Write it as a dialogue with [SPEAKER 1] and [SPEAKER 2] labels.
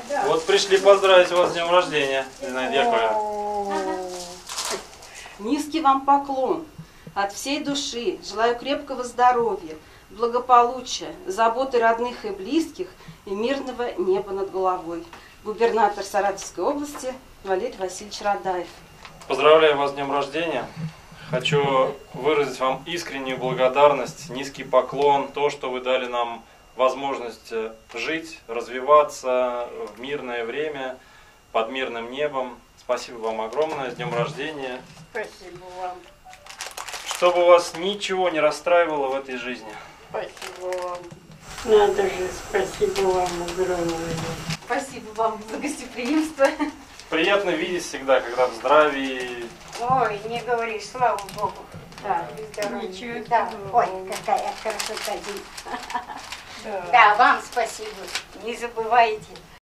[SPEAKER 1] Вот пришли поздравить вас с днем рождения, Зинаида Яковлевна.
[SPEAKER 2] Низкий вам поклон от всей души. Желаю крепкого здоровья, благополучия, заботы родных и близких и мирного неба над головой. Губернатор Саратовской области Валерий Васильевич Радаев.
[SPEAKER 1] Поздравляю вас с днем рождения. Хочу выразить вам искреннюю благодарность, низкий поклон, то, что вы дали нам возможность жить, развиваться в мирное время, под мирным небом. Спасибо вам огромное, с днем рождения.
[SPEAKER 3] Спасибо вам.
[SPEAKER 1] Чтобы вас ничего не расстраивало в этой жизни.
[SPEAKER 3] Спасибо вам. Надо же, спасибо вам огромное.
[SPEAKER 2] Спасибо вам за гостеприимство.
[SPEAKER 1] Приятно видеть всегда, когда в здравии.
[SPEAKER 3] Ой, не говори, слава Богу.
[SPEAKER 2] Да,
[SPEAKER 3] Ничего. Да. Ой, какая красота. Да, вам спасибо. Не забывайте.